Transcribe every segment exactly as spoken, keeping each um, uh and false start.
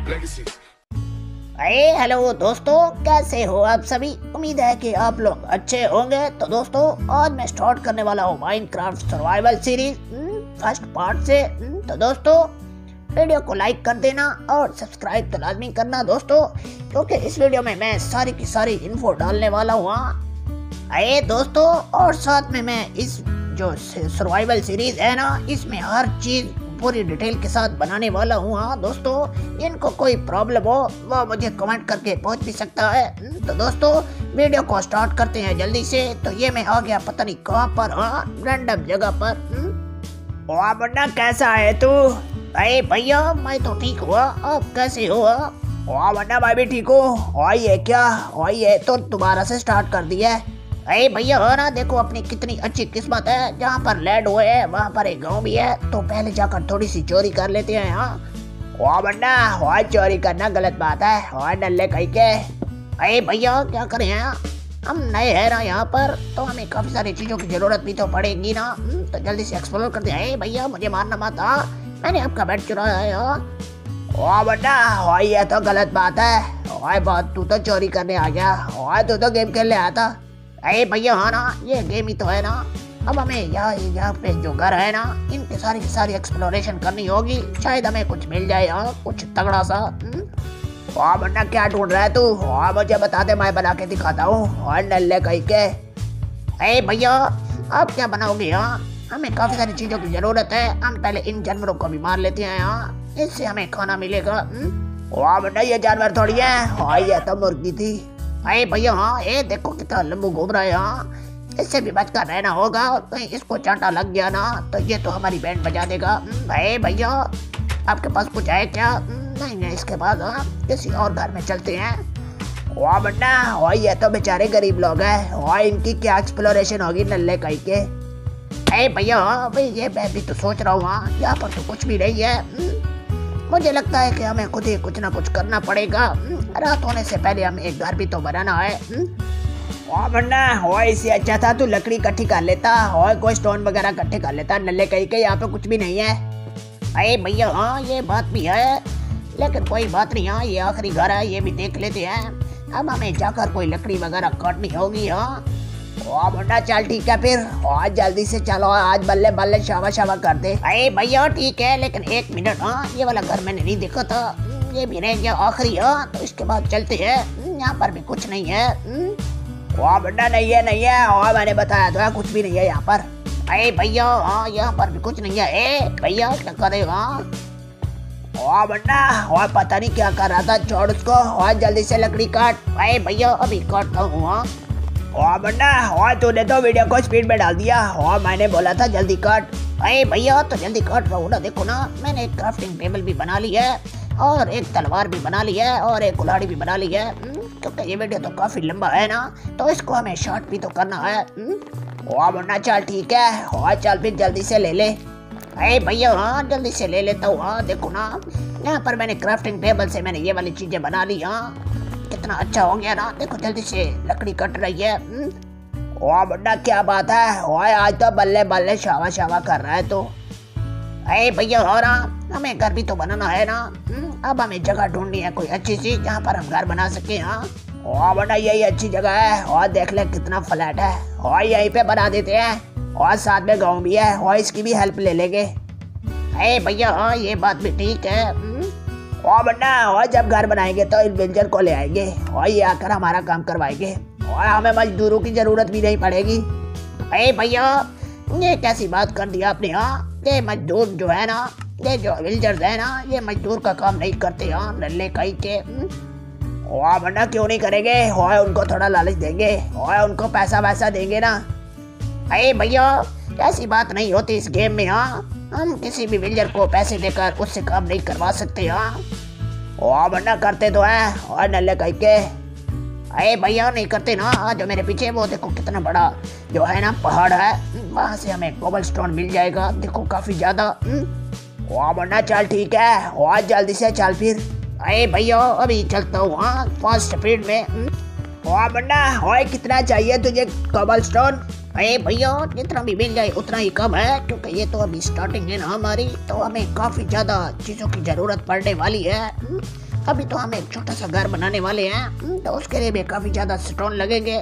अरे हेलो दोस्तों, कैसे हो आप सभी। उम्मीद है कि आप लोग अच्छे होंगे। तो दोस्तों, आज मैं स्टार्ट करने वाला हूँ Minecraft survival series first part से। तो दोस्तों, वीडियो को लाइक कर देना और सब्सक्राइब तो लाजमी करना दोस्तों, क्योंकि इस वीडियो में मैं सारी की सारी इन्फो डालने वाला हूँ। अरे दोस्तों, और साथ में मैं इस जो सर्वाइवल सीरीज है ना, इसमें हर चीज पूरी डिटेल के साथ बनाने वाला हूँ। हाँ दोस्तों, इनको कोई प्रॉब्लम हो वो मुझे कमेंट करके पूछ भी सकता है। तो दोस्तों, वीडियो को स्टार्ट करते हैं जल्दी से। तो ये मैं आ गया पता नहीं कहाँ पर, हाँ रैंडम जगह पर। वाह बन्ना, कैसा है तू। अरे भैया, मैं तो ठीक हुआ, आप कैसे हो। वाह बन्ना, मैं भी ठीक हूँ। आइए क्या आइए, तो दोबारा से स्टार्ट कर दिया। अरे भैया हो ना, देखो अपनी कितनी अच्छी किस्मत है। जहाँ पर लैंड हुए है वहाँ पर एक गांव भी है, तो पहले जाकर थोड़ी सी चोरी कर लेते हैं। हाँ वाह बन्ना, वहाँ चोरी करना गलत बात है। वहाँ डल्ले कहीं के। अरे भैया क्या करें, हम नए हैं ना यहाँ पर, तो हमें काफी सारी चीजों की जरूरत भी तो पड़ेगी ना। तो जल्दी से एक्सप्लोर करते हैं। भैया मुझे मारना मत, हाँ मैंने आपका बेड चुराया है। वाह बन्ना, वाह ये तो गलत बात है। वाह बात, तू तो चोरी करने आ गया। वाह तू तो गेम खेलने आया था। अरे भैया हाँ ना, ये गेम ही तो है ना। अब हमें यहाँ यहाँ पे जो घर है ना, इनकी सारी की सारी एक्सप्लोरेशन करनी होगी। शायद हमें कुछ मिल जाए यहाँ, कुछ तगड़ा सा। वाह बन्ना, क्या ढूंढ रहा है तू। वाह मुझे बता दे, मैं बना के दिखाता हूँ। और नल्ले कहीं के। अरे भैया, आप क्या बनाओगे यहाँ। हमें काफी सारी चीजों की जरूरत है। हम पहले इन जानवरों को भी मार लेते हैं यहाँ, इससे हमें खाना मिलेगा। वाह बन्ना, ये जानवर थोड़ी है। हाँ ये तो मुर्गी थी। अरे भैया हाँ, ये देखो कितना लंबू घूम रहा है यहाँ, इससे भी बचकर रहना होगा। कहीं इसको चांटा लग गया ना, तो ये तो हमारी बैंड बजा देगा। अरे भैया, आपके पास कुछ है क्या। नहीं नहीं, इसके बाद हाँ किसी और घर में चलते हैं। वाह बन्ना, वाह ये तो बेचारे गरीब लोग हैं। वाह इनकी क्या एक्सप्लोरेशन होगी नल्ले कहीं के। अरे भैया भाई, ये मैं भी तो सोच रहा हूँ, हाँ यहाँ पर तो कुछ भी नहीं है। मुझे लगता है कि हमें खुद ही कुछ ना कुछ करना पड़ेगा। रात होने से पहले हमें एक घर भी तो बनाना है। वाह बन्ना, वाह इससे अच्छा था तू लकड़ी इकट्ठी कर लेता और कोई स्टोन वगैरह इकट्ठे कर लेता। नल्ले कहीं के यहाँ पे कुछ भी नहीं है। अरे भैया हाँ, ये बात भी है, लेकिन कोई बात नहीं। हाँ ये आखिरी घर है, ये भी देख लेते हैं। अब हमें जाकर कोई लकड़ी वगैरह काटनी होगी। हाँ वाह बन्ना, चल ठीक है फिर। आज जल्दी से चलो, आज बल्ले बल्ले शावा शावा कर दे। अरे भैया ठीक है, लेकिन एक मिनट। हाँ ये वाला घर मैंने नहीं देखा था, ये भी रह गया आखिरी। हाँ तो इसके बाद चलते हैं। यहाँ पर भी कुछ नहीं है। वाह बन्ना, नहीं है नहीं है, और मैंने बताया था कुछ भी नहीं है यहाँ पर। अरे भैया हाँ, यहाँ पर भी कुछ नहीं है। ए भैया क्या करेगा। वाह बन्ना, और पता नहीं क्या कर रहा था, छोड़ उसको। और जल्दी से लकड़ी काट। अरे भैया अभी काटता हूँ। वाह बन्ना, और तूने तो वीडियो को स्पीड में डाल दिया। और मैंने बोला था जल्दी काट। अरे भैया तो जल्दी काट रहा हूँ ना, देखो ना मैंने एक क्राफ्टिंग टेबल भी बना ली है, और एक तलवार भी बना ली है, और एक कुल्हाड़ी भी बना ली है। क्योंकि ये वीडियो तो काफी लंबा है ना, तो इसको हमें शॉर्ट भी तो करना है। वाह बन्ना, चल ठीक है। और चल फिर जल्दी से ले ले। अरे भैया हाँ जल्दी से ले लेता हूँ। हाँ देखो ना, यहाँ पर मैंने क्राफ्टिंग टेबल से मैंने ये वाली चीजें बना ली। हाँ कितना अच्छा हो गया ना, देखो जल्दी से लकड़ी कट रही है। वाह बन्ना, क्या बात है। वाह आज तो बल्ले बल्ले शावा शावा कर रहा है तो। अरे भैया हो ना, हमें घर भी तो बनाना है ना। अब हमें जगह ढूंढनी है कोई अच्छी सी, जहाँ पर हम घर बना सके। हाँ वाह बन्ना, यही अच्छी जगह है। और देख ले कितना फ्लैट है, और यहीं पे बना देते हैं। और साथ में गाँव भी है, और इसकी भी हेल्प ले लेंगे। अरे भैया हाँ ये बात भी ठीक है। वाह बन्ना, और जब घर बनाएंगे तो इन विलेजर को ले आएंगे, और ये आकर हमारा काम करवाएंगे, और हमें मजदूरों की जरूरत भी नहीं पड़ेगी। अरे भैया ये कैसी बात कर दिया आपने। हाँ ये मजदूर जो है ना, ये जो विलेजर्स है ना, ये मजदूर का काम नहीं करते। हाँ नल्ले कहीं के। वाह बन्ना, क्यों नहीं करेंगे। और उनको थोड़ा लालच देंगे, और उनको पैसा वैसा देंगे ना। अरे भैया ऐसी बात नहीं होती इस गेम में। हाँ हम किसी भी विलेजर को पैसे देकर उससे काम नहीं करवा सकते। हाँ वाह बन्ना, करते तो है, और नल्ले कहीं के। अरे भैया नहीं करते ना। जो मेरे पीछे वो देखो कितना बड़ा जो है ना पहाड़ है, वहाँ से हमें कोबलस्टोन मिल जाएगा, देखो काफी ज्यादा। वाह बन्ना, चल ठीक है। और जल्दी से चल फिर। अरे भैया अभी चलता हूँ। हाँ फास्ट स्पीड में। वाह बन्ना, और कितना चाहिए तुझे कोबलस्टोन। अरे भैया जितना भी मिल जाए उतना ही कम है, क्योंकि ये तो अभी स्टार्टिंग है ना हमारी, तो हमें काफी ज्यादा चीजों की जरूरत पड़ने वाली है। अभी तो हम एक छोटा सा घर बनाने वाले हैं, तो उसके लिए भी काफी ज्यादा स्टोन लगेंगे।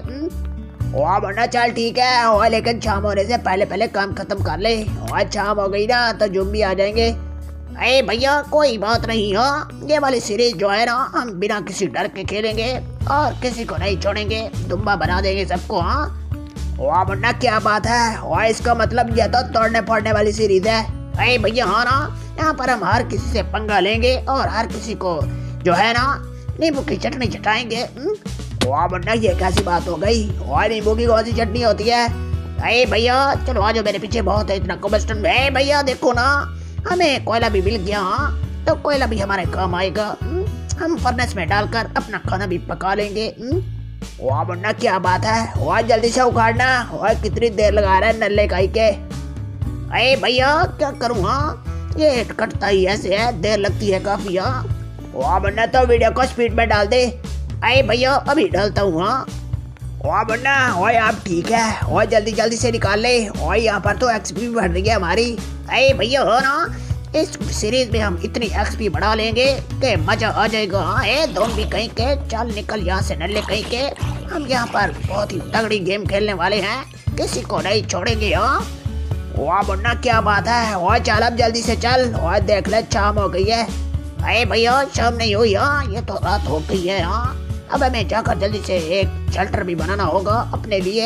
वाह वरना चल ठीक है, और लेकिन शाम होने से पहले पहले काम खत्म कर ले, और शाम हो गई ना तो जुम्बी आ जाएंगे। अरे भैया कोई बात नहीं हो, ये वाली सीरीज जो है ना हम बिना किसी डर के खेलेंगे और किसी को नहीं छोड़ेंगे, दुम्बा बना देंगे सबको। हाँ वाह वरना क्या बात है, वाह इसका मतलब ये तो तोड़ने फोड़ने वाली सीरीज है। अरे भैया हाँ ना, यहाँ पर हम हर किसी से पंगा लेंगे और हर किसी को जो है ना नींबू की चटनी चटाएंगे। वाह वरना ये कैसी बात हो गई, और नींबू की कौन सी चटनी होती है। अरे भैया चलो आज मेरे पीछे बहुत है इतना कोबलस्टोन में। भैया देखो ना हमें कोयला भी मिल गया, हाँ तो कोयला भी हमारे काम आएगा, हम फर्नेस में डालकर अपना खाना भी पका लेंगे। वाह वरना क्या बात है, वाह जल्दी से उखाड़ना, वाह कितनी देर लगा रहा है नल्ले काई के। अरे भैया क्या करूँ, हाँ ये कटता ही ऐसे है, देर लगती है काफी। हाँ वाह वरना तो वीडियो को स्पीड में डाल दे। अरे भैया अभी डालता हूँ। हाँ वाह वरना ओए आप ठीक है, और जल्दी जल्दी से निकाल ले, और यहाँ पर तो एक्सपी बढ़ रही है हमारी। अरे भैया हो ना इस सीरीज में हम इतनी एक्सपी बढ़ा लेंगे कि मजा आ जाएगा। हाँ दोनों भी कहीं के, चल निकल यहाँ से नल्ले कहीं के, हम यहाँ पर बहुत ही तगड़ी गेम खेलने वाले हैं, किसी को नहीं छोड़ेंगे। हाँ वाह वरना क्या बात है, और चल अब जल्दी से चल, और देख ले शाम हो गई है। अरे भैया शाम नहीं हुई, हाँ ये तो रात हो गई है। हाँ अब हमें जाकर जल्दी से एक शेल्टर भी बनाना होगा अपने लिए।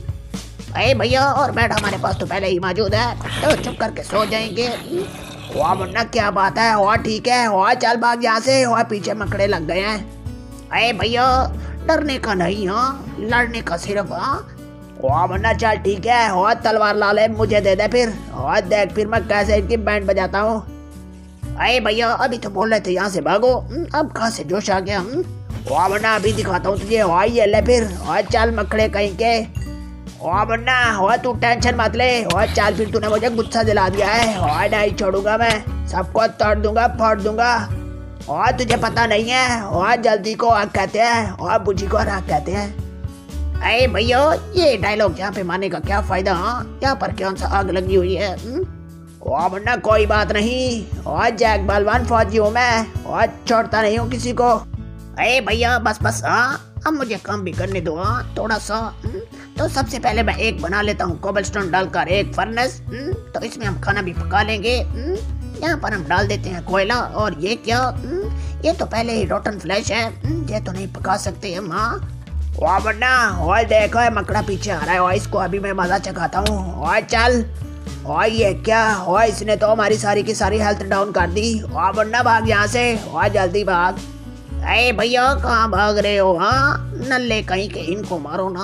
अरे भैया और बेड हमारे पास तो पहले ही मौजूद है, तो चुप करके सो जाएंगे। वाह वरना क्या बात है, और ठीक है, और चल भाग यहाँ से, और पीछे मकड़े लग गए हैं। अरे भैया डरने का नहीं, हाँ लड़ने का सिर्फ। हाँ वाह वरना चल ठीक है, और तलवार ला ले मुझे दे दे फिर, और देख फिर मैं कैसे इनकी बैंड बजाता हूँ। अरे भैया अभी तो बोल रहे थे यहाँ से भागो, अब कहाँ से जोश आ गया। वाह वरना अभी दिखाता हूँ तुझे, और ये ले फिर, और चल मकड़े कहीं के। वाह वरना और तू टेंशन मत ले, और चल फिर तूने मुझे गुस्सा दिला दिया है, और नहीं छोड़ूंगा मैं, सबको तोड़ दूंगा फोड़ दूंगा, और तुझे पता नहीं है, और जल्दी को आग कहते हैं और बुझी को राग कहते हैं। अरे भैया ये डायलॉग यहाँ पे मारने का क्या फायदा, हाँ यहाँ पर कौन सा आग लगी हुई है। वाह वरना कोई बात नहीं, और जैक बलवान फौजी हूँ मैं, और छोड़ता नहीं हूँ किसी को। अरे भैया बस बस, हाँ अब मुझे काम भी करने दो, हाँ थोड़ा सा। तो सबसे पहले मैं एक बना लेता हूँ कोबलस्टोन डालकर एक फर्नेस, तो इसमें हम खाना भी पका लेंगे। यहाँ पर हम डाल देते हैं कोयला, और ये क्या, ये तो पहले ही रोटन फ्लैश है, ये तो नहीं पका सकते हम। हाँ वाह वरना और देखो है मकड़ा पीछे आ रहा है, और इसको अभी मैं मजा चखाता हूँ। और चल, और ये क्या, और इसने तो हमारी सारी की सारी हेल्थ डाउन कर दी। वाह वरना भाग यहाँ से, और जल्दी भाग। अरे भैया कहाँ भाग रहे हो, हाँ नल्ले कहीं के, इनको मारो ना।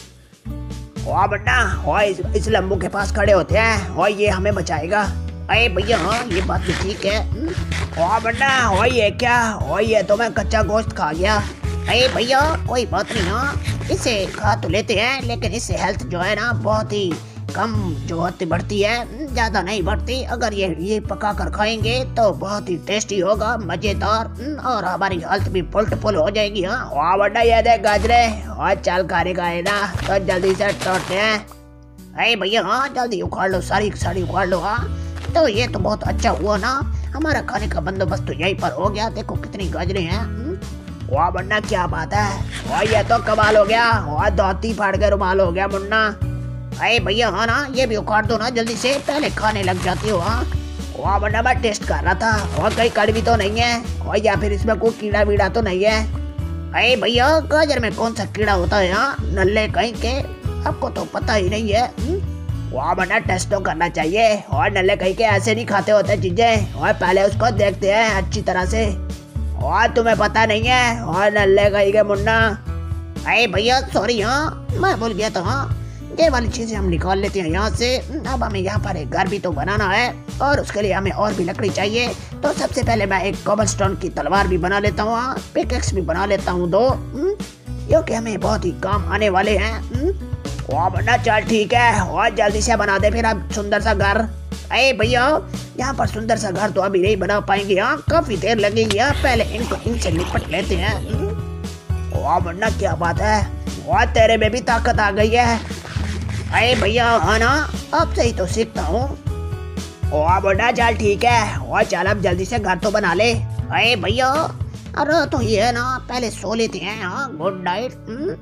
वाह वरना और इस, इस लंबू के पास खड़े होते हैं, और ये हमें बचाएगा। अरे भैया हाँ ये बात भी ठीक है। वाह वरना और ये क्या, और ये तो मैं कच्चा गोश्त खा गया। अरे भैया कोई बात नहीं, हाँ इसे खा तो लेते हैं, लेकिन इससे हेल्थ जो है ना बहुत ही कम जो होती बढ़ती है, ज़्यादा नहीं बढ़ती। अगर ये ये पका कर खाएंगे तो बहुत ही टेस्टी होगा, मज़ेदार, और हमारी हेल्थ भी फुल फुल हो जाएगी। हाँ वाह वरना ये देख गाजरे, और चाल खाने का है ना, तो जल्दी से तोड़ते हैं। अरे भैया हाँ जल्दी उखाड़ लो, सारी सारी उखाड़ लो। हाँ तो ये तो बहुत अच्छा हुआ ना, हमारा खाने का बंदोबस्त तो यहीं पर हो गया। देखो कितनी गाजरे हैं। वाह वरना क्या बात है, और ये तो कमाल हो गया, और धोती फाड़ के रुमाल हो गया मुन्ना। अरे भैया हाँ ना ये भी उखाड़ दो ना जल्दी से, पहले खाने लग जाती हो। हाँ वाह वरना मैं टेस्ट कर रहा था, और कहीं कड़वी तो नहीं है, और या फिर इसमें कोई कीड़ा वीड़ा तो नहीं है। अरे भैया गाजर में कौन सा कीड़ा होता है, हाँ नल्ले कहीं के, आपको तो पता ही नहीं है। वाह वरना टेस्ट तो करना चाहिए, और नल्ले कहीं के ऐसे नहीं खाते होते चीजें, और पहले उसको देखते हैं अच्छी तरह से, और तुम्हें पता नहीं है, और नल्ले कहीं के मुन्ना। अरे भैया सॉरी, हाँ मैं भूल गया था। हाँ ये वाली चीजें हम निकाल लेते हैं यहाँ से। अब हमें यहाँ पर एक घर भी तो बनाना है, और उसके लिए हमें और भी लकड़ी चाहिए। तो सबसे पहले मैं एक कोबलस्टोन की तलवार भी बना लेता हूँ, पिकेक्स भी बना लेता हूँ दो, क्योंकि हमें बहुत ही काम आने वाले हैं। वाह वरना चल ठीक है, और जल्दी से बना दे फिर अब सुंदर सा घर। अरे भैया यहाँ पर सुंदर सा घर तो अभी नहीं बना पाएंगे, यहाँ काफी देर लगेगी, यहाँ पहले इनको इनसे निपट लेते हैं। वाह वरना क्या बात है, और तेरे में भी ताकत आ गई है। अरे भैया हाँ ना अब से ही तो सीखता हूँ। वाह वरना चल ठीक है, और चल अब जल्दी से घर तो बना ले। अरे भैया अरे तो ये है ना, पहले सो लेते हैं। हाँ, गुड नाइट।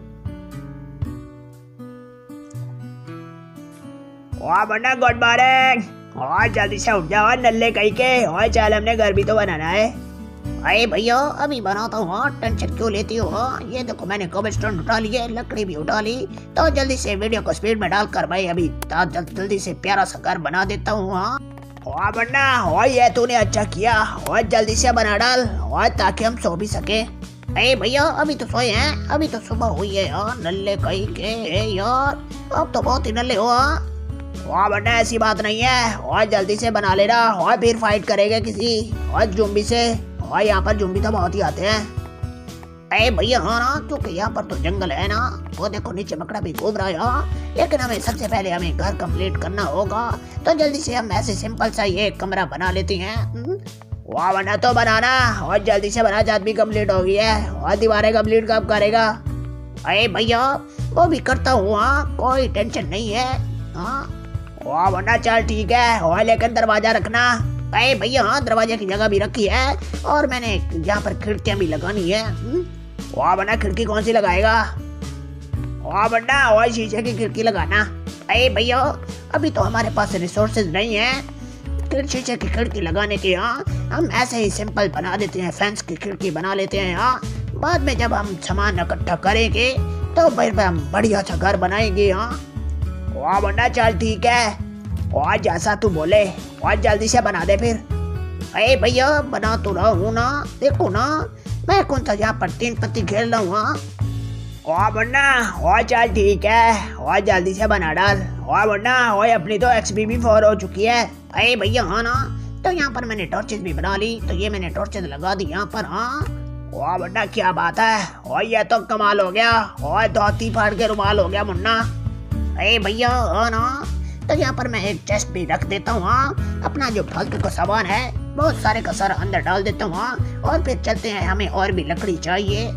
वाह बन्ना, गुड मॉर्निंग। और जल्दी से उठ जाओ नल्ले कहीं के। और चल, हमने घर भी तो बनाना है। अरे भैया अभी बनाता हूँ। हाँ, टेंशन क्यों लेती हो? हाँ, ये देखो मैंने कोबलस्टोन उठा ली है, लकड़ी भी उठा ली। तो जल्दी से वीडियो को स्पीड में डालकर भाई अभी जल्दी जल्दी से प्यारा सा घर बना देता हूँ। हाँ वाह बन्ना, और ये तूने अच्छा किया। और जल्दी से बना डाल, और ताकि हम सो भी सके। अरे भैया अभी तो सोए हैं, अभी तो सुबह हुई है यार। नल्ले कहीं के यार, अब तो बहुत ही नल्ले हो। वाह बन्ना, ऐसी बात नहीं है। और जल्दी से बना लेना, और फिर फाइट करेगा किसी और ज़ॉम्बी से। और यहाँ पर ज़ॉम्बी तो बहुत ही आते हैं। अरे भैया हाँ ना, क्योंकि यहाँ पर तो जंगल है ना। वो देखो नीचे मकड़ा भी घूम रहा है। हाँ, लेकिन हमें सबसे पहले हमें घर कंप्लीट करना होगा। तो जल्दी से हम ऐसे सिंपल सा ये कमरा बना लेते हैं। वाह बना तो बनाना, और जल्दी से बना। जात भी कंप्लीट हो गई है, और दीवारें कंप्लीट कब करेगा? अरे भैया वो भी करता हूँ। हाँ, कोई टेंशन नहीं है। हाँ वाह बना, चल ठीक है। और लेकिन दरवाजा रखना। अरे भैया हाँ, दरवाजे की जगह भी रखी है, और मैंने यहाँ पर खिड़कियाँ भी लगानी है। वाह बना, खिड़की कौन सी लगाएगा? वाह बना, और शीशे की खिड़की लगाना। अरे भैया अभी तो हमारे पास रिसोर्सेज नहीं है शीशे की खिड़की लगाने के। यहाँ हम ऐसे ही सिंपल बना देते हैं, फेंस की खिड़की बना लेते हैं। यहाँ बाद में जब हम सामान इकट्ठा करेंगे तो फिर हम बढ़िया सा घर बनाएंगे। यहाँ वाह बना, चल ठीक है। और जैसा तू बोले, और जल्दी से बना दे फिर। अरे भैया बना तो रहा हूँ ना, देखो ना मैं कौन सा यहाँ पर तीन पत्ती खेल रहा हूँ। और वरना और चल ठीक है, और जल्दी से बना डाल। और वरना और अपनी तो एक्सपी भी फोर हो चुकी है। अरे भैया हाँ ना, तो यहाँ पर मैंने टॉर्चेस भी बना ली। तो ये मैंने टॉर्चेस लगा दी यहाँ पर। हाँ और वरना क्या बात है, और ये तो कमाल हो गया। और धोती फाड़ के रुमाल हो गया मुन्ना। अरे भैया हाँ ना, तो यहाँ पर मैं एक चेस्ट भी रख देता हूँ। हाँ, अपना जो फालतू का सामान है बहुत सारे का सारा अंदर डाल देता हूँ। हाँ, और फिर चलते हैं, हमें और भी लकड़ी चाहिए।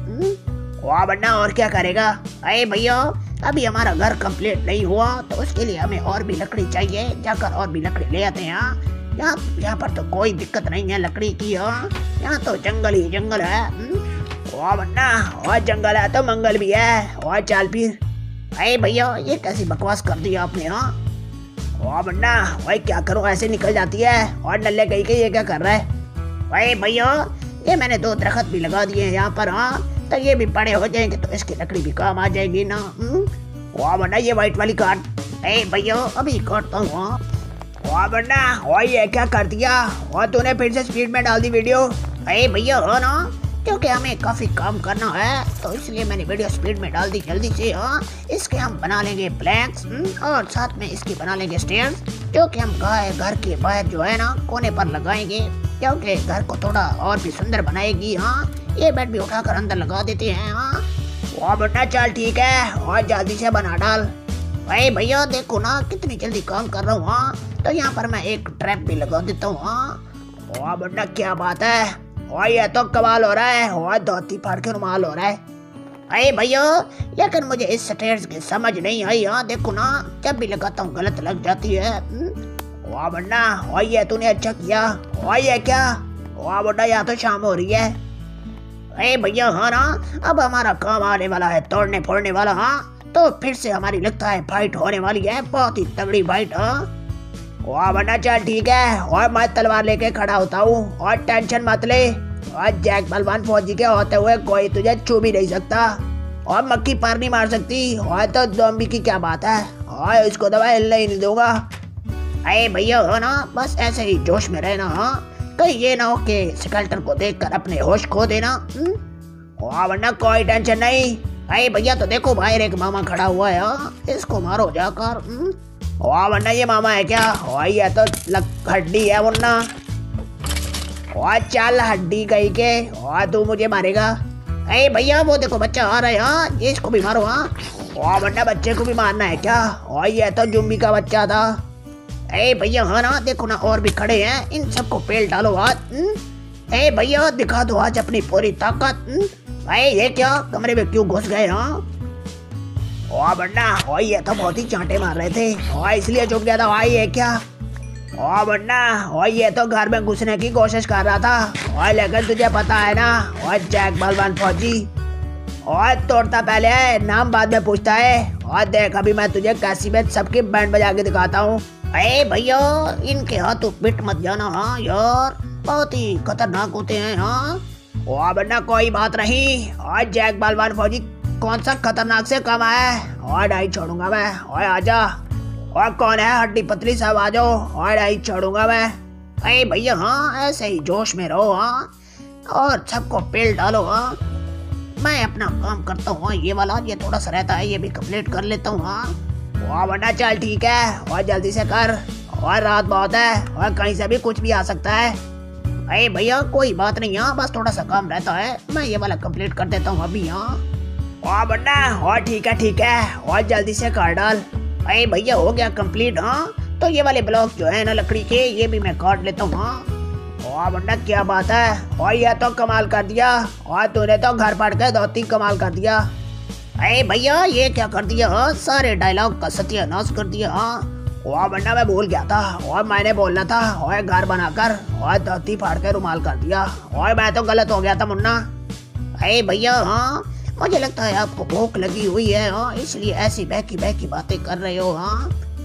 वाह बन्ना, और क्या करेगा? अरे भैया अभी हमारा घर कंप्लीट नहीं हुआ, तो उसके लिए हमें और भी लकड़ी चाहिए। जाकर और भी लकड़ी ले आते हैं। यहाँ यहाँ पर तो कोई दिक्कत नहीं है लकड़ी की। यहाँ तो जंगल ही जंगल है। वाह बन्ना, और जंगल है तो मंगल भी है। और चल फिर। अरे भैया ये कैसी बकवास कर दी आपने। हाँ वाह बन्ना, भाई क्या करूँ, ऐसे निकल जाती है। और नल्ले कहीं के ये क्या कर रहा है? अरे भैया ये मैंने दो दरख्त भी लगा दिए हैं यहाँ पर। हाँ, तो ये भी बड़े हो जाएंगे तो इसकी लकड़ी भी काम आ जाएगी ना। वाह बन्ना, ये व्हाइट वाली काट। अरे भैया अभी काटता हूँ। वाह बन्ना, और ये क्या कर दिया? और तूने फिर से स्पीड में डाल दी वीडियो। अरे भैया हो ना, क्योंकि हमें काफी काम करना है तो इसलिए मैंने वीडियो स्पीड में डाल दी जल्दी से। हाँ, इसके हम बना लेंगे प्लैंक्स, और साथ में इसकी बना लेंगे स्टेयर्स, जो कि हम घर के बाहर जो है ना कोने पर लगाएंगे, क्योंकि घर को थोड़ा और भी सुंदर बनाएगी। हाँ, ये बेड भी उठाकर अंदर लगा देते हैं। हाँ वाह बन्ना, चल ठीक है, और जल्दी से बना डाल। भाई भैया देखो ना कितनी जल्दी काम कर रहा हूँ। हाँ, तो यहाँ पर मैं एक ट्रैप भी लगा देता हूँ। हाँ वाह बन्ना, क्या बात है, और ये तो कमाल हो रहा है। और धोती फाड़ के रुमाल हो रहा है। अरे भैया लेकिन मुझे इस स्टेयर्स की समझ नहीं आई। हाँ देखो ना, जब भी लगाता हूँ गलत लग जाती है। वाह बन्ना, और ये तूने अच्छा किया। और ये क्या? वाह बन्ना, यहाँ तो शाम हो रही है। अरे भैया हाँ ना, अब हमारा काम आने वाला है, तोड़ने फोड़ने वाला। हाँ, तो फिर से हमारी लगता है फाइट होने वाली है, बहुत ही तगड़ी फाइट। हाँ वाह बन्ना, चल ठीक है, और मैं तलवार लेके खड़ा होता हूँ, और टेंशन मत ले। और जैक बलवान फौजी के होते हुए कोई तुझे छू भी नहीं सकता, और मक्खी पार नहीं मार सकती। और तो ज़ॉम्बी की क्या बात है, और इसको दवा हिलने ही नहीं दूंगा। अरे भैया हो ना, बस ऐसे ही जोश में रहना। हाँ, कहीं ये ना हो कि स्केलेटन को देखकर अपने होश खो देना। वाह बन्ना, कोई टेंशन नहीं। अरे भैया तो देखो बाहर एक मामा खड़ा हुआ है। हाँ, इसको मारो जाकर। वाह वरना ये मामा है क्या? और ये तो हड्डी है वरना। और चल हड्डी गई के, और तू मुझे मारेगा? अरे भैया वो देखो बच्चा आ रहा है। हाँ, ये इसको भी मारो। हाँ और वरना बच्चे को भी मारना है क्या? और ये तो जुम्बी का बच्चा था। अरे भैया हाँ ना, देखो ना और भी खड़े हैं, इन सबको पेल डालो आज। अरे भैया दिखा दो आज अपनी पूरी ताकत। भाई ये क्या कमरे में क्यों घुस गए? हाँ और वरना और ये तो बहुत ही चांटे मार रहे थे, और इसलिए चुप गया था। भाई ये क्या? और वरना और ये तो घर में घुसने की कोशिश कर रहा था और लेकिन तुझे पता है ना और जैक बलवान फौजी और तोड़ता पहले है नाम बाद में पूछता है। और देख अभी मैं तुझे कैसी में सबकी बैंड बजा के दिखाता हूँ। अरे भैया इनके हाथों पिट मत जाना। हाँ यार बहुत ही खतरनाक होते हैं। हाँ और वरना कोई बात नहीं और जैक बलवान फौजी कौन सा खतरनाक से कम है और नहीं छोड़ूंगा मैं। और आजा और कौन है हड्डी पतली सब आ जाओ और नहीं छोड़ूंगा मैं। अरे भैया हाँ ऐसे ही जोश में रहो। हाँ और सबको पेल डालो। हाँ मैं अपना काम करता हूँ। ये वाला ये थोड़ा सा रहता है ये भी कंप्लीट कर लेता हूँ। हाँ और वरना चल ठीक है और जल्दी से कर और रात बहुत है और कहीं से भी कुछ भी आ सकता है। अरे भैया कोई बात नहीं। यहाँ बस थोड़ा सा काम रहता है मैं ये वाला कंप्लीट कर देता हूँ अभी। यहाँ और वरना और ठीक है ठीक है और जल्दी से कर डाल। अरे भैया हो गया कंप्लीट। हाँ तो ये वाले ब्लॉक जो है ना लकड़ी के ये भी मैं काट लेता हूँ। हाँ और वरना क्या बात है और ये तो कमाल कर दिया और तूने तो घर पड़ के धोती कमाल कर दिया। अरे भैया ये क्या कर दिया। हाँ सारे डायलॉग का सत्यानाश कर दिया। हाँ और वरना मैं भूल गया था और मैंने बोलना था और घर बनाकर और धोती फाड़ के रुमाल कर दिया और मैं तो गलत हो गया था मुन्ना। अरे भैया हाँ मुझे लगता है आपको भूख लगी हुई है। हाँ इसलिए ऐसी बहकी बहकी बातें कर रहे हो। हाँ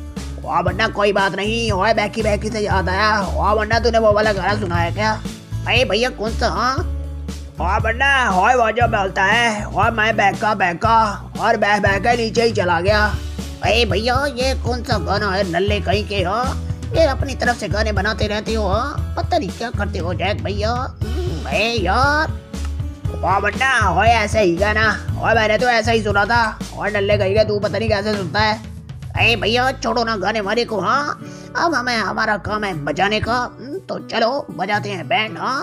और वरना कोई बात नहीं और बहकी बहकी से याद आया और वरना तूने वो वाला गाना सुना है क्या। अरे भैया कौन सा। हाँ और वरना और वो जो बोलता है और मैं बहका बहका और बह बह के नीचे ही चला गया। अरे भैया ये कौन सा गाना है नल्ले कहीं के। हाँ ये अपनी तरफ से गाने बनाते रहते हो। हाँ पता नहीं क्या करते हो जैक भैया। अरे यार और वरना हो ऐसे ही गाना और मैंने तो ऐसा ही सुना था और नल्ले कहीं तू पता नहीं कैसे सुनता है। अरे भैया छोड़ो ना गाने वाले को। हाँ अब हमें हमारा काम है बजाने का तो चलो बजाते हैं बैंड। हाँ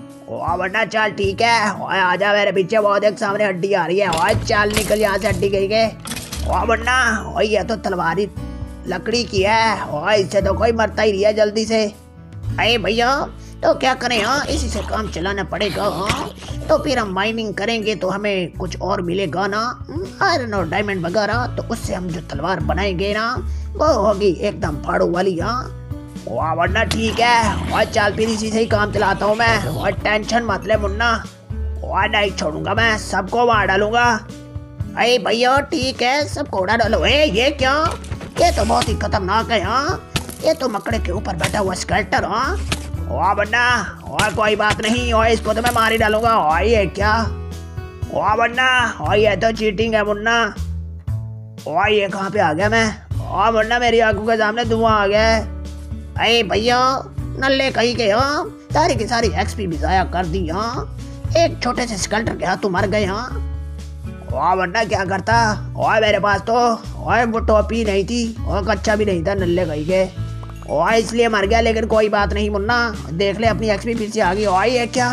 और वरना चल ठीक है और आजा मेरे पीछे बहुत एक सामने हड्डी आ रही है और चल निकल यहाँ से हड्डी गई के। और वरना और ये तो तलवारी लकड़ी की है और इससे तो कोई मरता ही नहीं है जल्दी से। अरे भैया तो क्या करें। हाँ इसी से काम चलाना पड़ेगा। हाँ तो फिर हम माइनिंग करेंगे तो हमें कुछ और मिलेगा ना आयरन और डायमंड वगैरह तो उससे हम जो तलवार बनाएंगे ना वो होगी एकदम फाड़ू वाली। हाँ वरना ठीक है और चल फिर इसी से ही काम चलाता हूँ मैं और टेंशन मत ले मुन्ना और नहीं छोड़ूंगा मैं सबको मार डालूंगा। अरे भैया ठीक है सबको उड़ा डालो। ए ये क्या ये तो बहुत ही खतरनाक है। हाँ ये तो मकड़े के ऊपर बैठा हुआ स्केल्टर। हाँ और वरना और कोई बात नहीं और इसको तो मैं मार ही डालूंगा। और ये क्या और वरना और ये तो चीटिंग है मुन्ना। और ये कहाँ पे आ गया मैं और वरना मेरी आंखों के सामने धुआं आ गया है। अरे भैया नल्ले कहीं के। हाँ सारी की सारी एक्सपी भी जाया कर दी। हाँ एक छोटे से स्केल्टर के हाथों मर गए। हाँ और वरना क्या करता और मेरे पास तो और वो टोपी नहीं थी और कच्चा भी नहीं था नल्ले कहीं के और इसलिए मर गया। लेकिन कोई बात नहीं मुन्ना देख ले अपनी एक्सपी फिर से आ गई। और ये क्या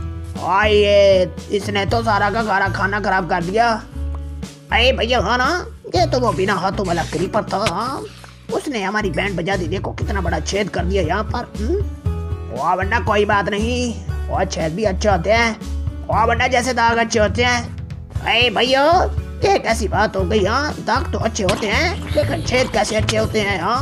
और ये इसने तो सारा का सारा खाना खराब कर दिया। अरे भैया हाँ ना ये तो वो बिना हाथों वाला क्रीपर था। हाँ उसने हमारी बैंड बजा दी। देखो कितना बड़ा छेद कर दिया यहाँ पर। और वरना कोई बात नहीं और छेद भी अच्छे होते हैं और वरना जैसे दाग अच्छे होते हैं। अरे भैया ये कैसी बात हो गई। हाँ दाग तो अच्छे होते हैं लेकिन छेद कैसे अच्छे होते हैं। हाँ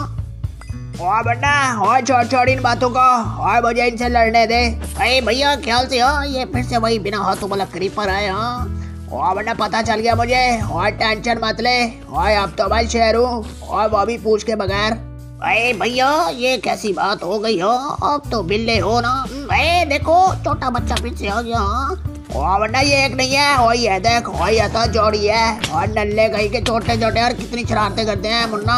और वरना और छोड़ छोड़ इन बातों को और मुझे इनसे लड़ने दे। अरे भैया ख्याल से। हाँ ये फिर से वही बिना हाथों वाला क्रीपर है। हाँ और वरना पता चल गया मुझे और टेंशन मत ले और अब तो मैं शेर हूँ और वो भी पूछ के बगैर। अरे भैया ये कैसी बात हो गई। हो अब तो बिल्ले हो ना। अरे देखो छोटा बच्चा फिर से आ गया। और वरना ये एक नहीं है और ये देख और ये तो जोड़ी है और नल्ले कहीं के छोटे छोटे और कितनी शरारतें करते हैं मुन्ना।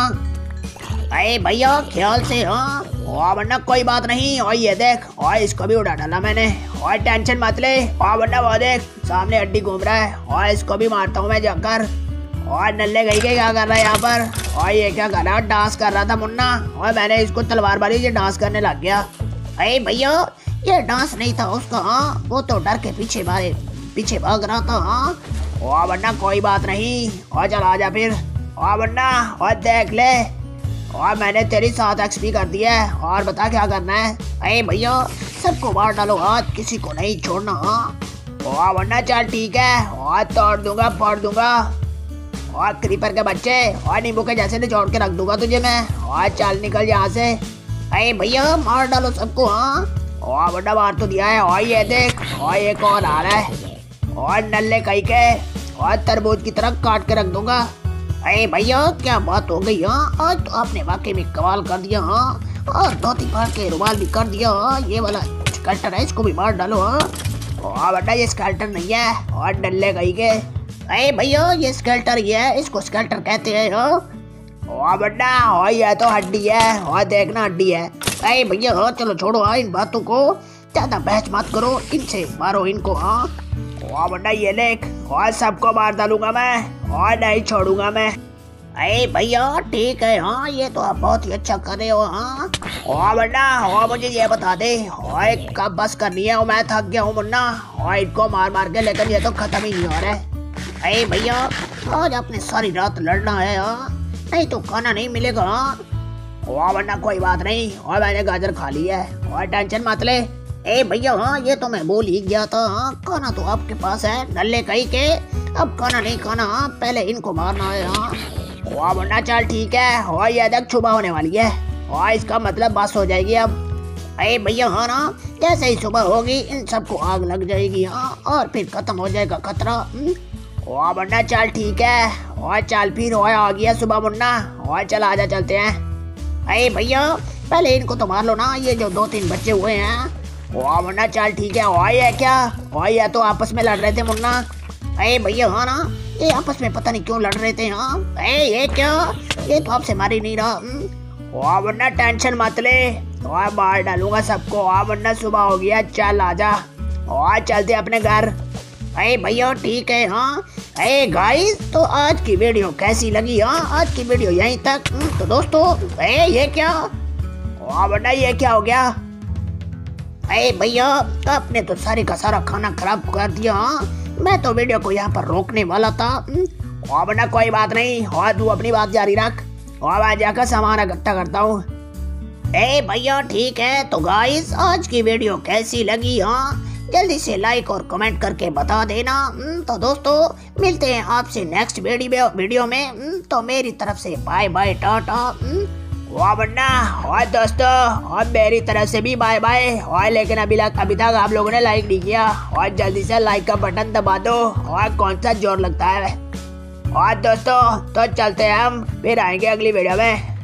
अरे भैया ख्याल से। हाँ और वरना कोई बात नहीं और ये देख और इसको भी उड़ा डाला मैंने और टेंशन मत ले। और वरना वो देख सामने हड्डी घूम रहा है और इसको भी मारता हूँ मैं जाकर। और नल्ले गई के क्या कर रहा है यहाँ पर और ये क्या कर रहा है डांस कर रहा था मुन्ना और मैंने इसको तलवार मारी ये डांस करने लग गया। अरे भैया ये डांस नहीं था उसका। हाँ वो तो डर के पीछे मारे पीछे भाग रहा था। हाँ और वरना कोई बात नहीं और चल आजा फिर। और वरना और देख ले और मैंने तेरी सात एक्सपी कर दी है और बता क्या करना है। अरे भैया सबको मार डालो आज किसी को नहीं छोड़ना। हाँ और वरना चल ठीक है और तोड़ दूंगा फोड़ दूंगा और क्रीपर के बच्चे और नींबू के जैसे निचोड़ के रख दूंगा तुझे मैं। और चल निकल यहाँ से। अरे भैया मार डालो सबको। हाँ और बड़ा मार तो दिया है। और ये देख, और एक और आ रहा है, और नल्ले कहीं के, और तरबूज की तरह काट के रख दूंगा। अरे भैया क्या बात हो गई। हाँ आज तो आपने वाकई में कमाल कर दिया। हाँ और धोती फाड़ के रुमाल भी कर दिया। हाँ ये वाला स्केल्टर है, इसको भी मार डालो। हाँ और बड़ा ये स्केल्टर नहीं है, और नल्ले कहीं के। अरे भैया ये स्केल्टर ही है, इसको स्केल्टर कहते हैं। हाँ और बड़ा, और ये तो हड्डी है, और देखना हड्डी है। अरे भैया हाँ चलो छोड़ो हाँ इन बातों को, ज्यादा बहस मत करो, इनसे मारो इनको। हाँ और बड़ा ये लेख, और सबको मार डालूंगा मैं, और नहीं छोड़ूंगा मैं। अरे भैया ठीक है। हाँ ये तो आप बहुत ही अच्छा कर रहे हो। हाँ और बड़ा, और मुझे ये बता दे, और कब बस करनी है, और मैं थक गया हूँ मुन्ना, और इनको मार मार के, लेकिन ये तो खत्म ही नहीं हो रहा है। अरे भैया आज आपने सारी रात लड़ना है। हाँ नहीं तो खाना नहीं मिलेगा। और वरना कोई बात नहीं, और मैंने गाजर खा ली है, और टेंशन मत ले। ए भैया हाँ ये तो मैं बोल ही गया था। हाँ खाना तो आपके पास है, नल्ले कहीं के, अब खाना नहीं खाना। हाँ पहले इनको मारना है। हाँ और वरना चल ठीक है, और ये देख सुबह होने वाली है, और इसका मतलब बस हो जाएगी अब। अरे भैया हाँ ना जैसे ही सुबह होगी इन सबको आग लग जाएगी। हाँ और फिर खत्म हो जाएगा खतरा। और वरना चल ठीक है, और चल फिर, और आ गया सुबह मुन्ना, और चल आजा चलते हैं। अरे भैया पहले इनको तो मार लो ना, ये जो दो तीन बच्चे हुए हैं। और मुन्ना चल ठीक है। और ये क्या, और ये तो आपस में लड़ रहे थे मुन्ना। अरे भैया हाँ ना ये आपस में पता नहीं क्यों लड़ रहे थे। हाँ अरे ये क्या, ये तो आपसे मार ही नहीं रहा। और वरना टेंशन मत ले, और मार डालूंगा सबको। और वरना सुबह हो गया, चल आजा, और चलते अपने घर। अरे भैया ठीक है। हाँ अरे गाइस तो आज की वीडियो कैसी लगी। हाँ आज की वीडियो यहीं तक। तो दोस्तों अरे ये क्या, और वरना ये क्या हो गया। अरे भैया आपने तो सारी का सारा खाना खराब कर दिया। हाँ मैं तो वीडियो को यहाँ पर रोकने वाला था। और वरना कोई बात नहीं, और तू अपनी बात जारी रख, और मैं जाकर सामान इकट्ठा करता हूँ। ए भैया ठीक है। तो गाइस आज की वीडियो कैसी लगी। हाँ जल्दी से लाइक और कमेंट करके बता देना। तो दोस्तों मिलते हैं आपसे नेक्स्ट वीडियो में। तो मेरी तरफ से बाय बाय टाटा। वाह बन्ना, और दोस्तों और मेरी तरफ से भी बाय बाय। और लेकिन अभी तक अभी तक आप लोगों ने लाइक नहीं किया, और जल्दी से लाइक का बटन दबा दो। और कौन सा जोर लगता है। और दोस्तों तो चलते हैं हम, फिर आएंगे अगली वीडियो में।